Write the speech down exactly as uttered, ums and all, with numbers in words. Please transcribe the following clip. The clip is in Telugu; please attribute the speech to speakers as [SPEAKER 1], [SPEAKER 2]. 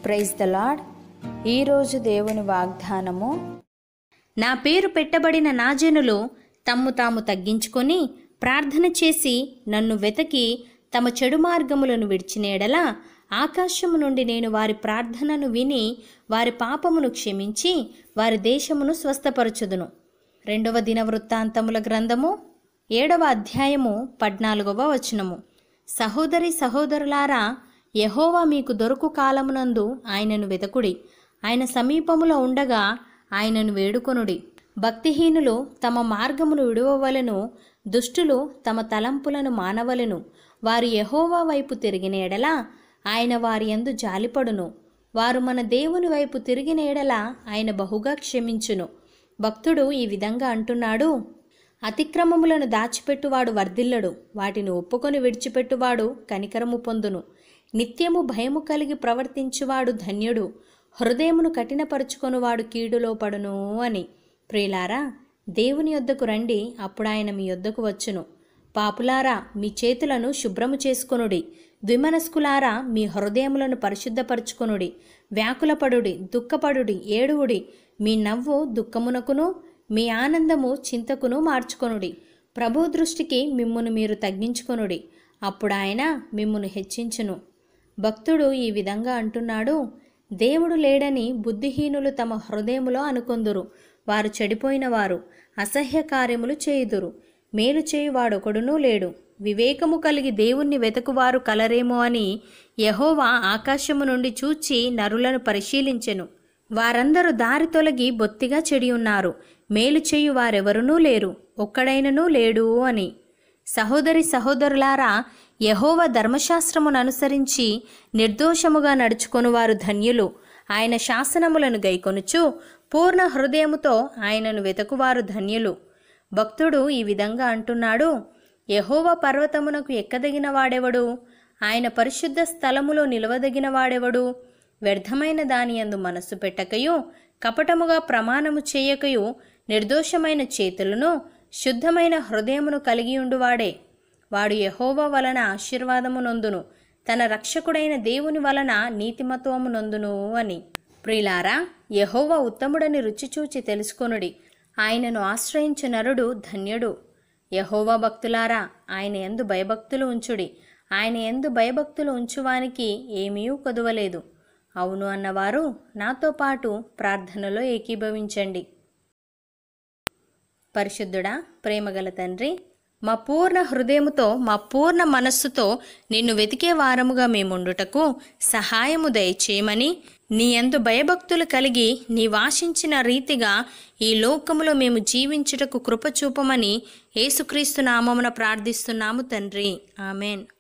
[SPEAKER 1] Praise the lord. ఈరోజు దేవుని వాగ్దానము, నా పేరు పెట్టబడిన నా జనులు తమ్ము తాము తగ్గించుకొని ప్రార్థన చేసి నన్ను వెతకి తమ చెడు మార్గములను విడిచిన ఎడల ఆకాశము నుండి నేను వారి ప్రార్థనను విని వారి పాపమును క్షమించి వారి దేశమును స్వస్థపరచుదును. రెండవ దినవృత్తాంతముల గ్రంథము ఏడవ అధ్యాయము పద్నాలుగవ వచనము. సహోదరి సహోదరులారా, యెహోవా మీకు దొరకు కాలమునందు ఆయనను వెతకుడి, ఆయన సమీపములో ఉండగా ఆయనను వేడుకొనుడి. భక్తిహీనులు తమ మార్గమును విడువవలెను, దుష్టులు తమ తలంపులను మానవలెను. వారు యెహోవా వైపు తిరిగిన ఎడల ఆయన వారి యందు జాలిపడును. వారు మన దేవుని వైపు తిరిగిన ఎడల ఆయన బహుగా క్షమించును. భక్తుడు ఈ విధంగా అంటున్నాడు, అతిక్రమములను దాచిపెట్టువాడు వర్ధిల్లడు, వాటిని ఒప్పుకొని విడిచిపెట్టువాడు కనికరము పొందును. నిత్యము భయము కలిగి ప్రవర్తించువాడు ధన్యుడు, హృదయమును కఠినపరుచుకొనువాడు కీడులో పడును అని. ప్రియులారా, దేవుని యొద్దకు రండి, అప్పుడు ఆయన మీ యొద్దకు వచ్చును. పాపులారా, మీ చేతులను శుభ్రము చేసుకొనుడి. ద్విమనస్కులారా, మీ హృదయములను పరిశుద్ధపరచుకొనుడి. వ్యాకులపడుడి, దుఃఖపడుడి, ఏడువుడి. మీ నవ్వు దుఃఖమునకును, మీ ఆనందము చింతకును మార్చుకొనుడి. ప్రభు దృష్టికి మిమ్మును మీరు తగ్గించుకొనుడి, అప్పుడు ఆయన మిమ్మును హెచ్చించును. భక్తుడు ఈ విధంగా అంటున్నాడు, దేవుడు లేడని బుద్ధిహీనులు తమ హృదయములో అనుకొందురు. వారు చెడిపోయిన వారు, అసహ్య కార్యములు చేయుదురు. మేలు చేయువాడొకడునూ లేడు. వివేకము కలిగి దేవుణ్ణి వెతుకువారు కలరేమో అని యెహోవా ఆకాశము నుండి చూచి నరులను పరిశీలించెను. వారందరూ దారి తొలగి బొత్తిగా చెడి ఉన్నారు. మేలు చేయు వారెవరునూ లేరు, ఒక్కడైననూ లేడు అని. సహోదరి సహోదరులారా, యెహోవా ధర్మశాస్త్రమును అనుసరించి నిర్దోషముగా నడుచుకొనువారు ధన్యులు. ఆయన శాసనములను గైకొనుచు పూర్ణ హృదయముతో ఆయనను వెతుకువారు ధన్యులు. భక్తుడు ఈ విధంగా అంటున్నాడు, యెహోవా పర్వతమునకు ఎక్కదగిన వాడెవడు? ఆయన పరిశుద్ధ స్థలములో నిలవదగిన వాడెవడు? వ్యర్థమైన దాని యందు మనస్సు పెట్టకయు, కపటముగా ప్రమాణము చేయకయు, నిర్దోషమైన చేతులను, శుద్ధమైన హృదయమును కలిగియుండువాడే. వాడు యెహోవా వలన ఆశీర్వాదము నొందును, తన రక్షకుడైన దేవుని వలన నీతిమత్వము నొందును అని. ప్రియులారా, యెహోవా ఉత్తముడని రుచిచూచి తెలుసుకొనుడి. ఆయనను ఆశ్రయించు నరుడు ధన్యుడు. యెహోవా భక్తులారా, ఆయన యందు భయభక్తులు ఉంచుడి. ఆయన యందు భయభక్తులు ఉంచువానికి ఏమీ కొదువలేదు. అవును అన్నవారు నాతో పాటు ప్రార్థనలో ఏకీభవించండి. పరిశుద్ధుడా, ప్రేమగల తండ్రి, మా పూర్ణ హృదయముతో మా పూర్ణ మనస్సుతో నిన్ను వెతికే వారముగా మేముండుటకు సహాయము దయచేయమని, నీ యందు భయభక్తులు కలిగి నీ వాంఛించిన రీతిగా ఈ లోకములో మేము జీవించుటకు కృప చూపమని యేసుక్రీస్తు నామమున ప్రార్థిస్తున్నాము తండ్రి. ఆమెన్.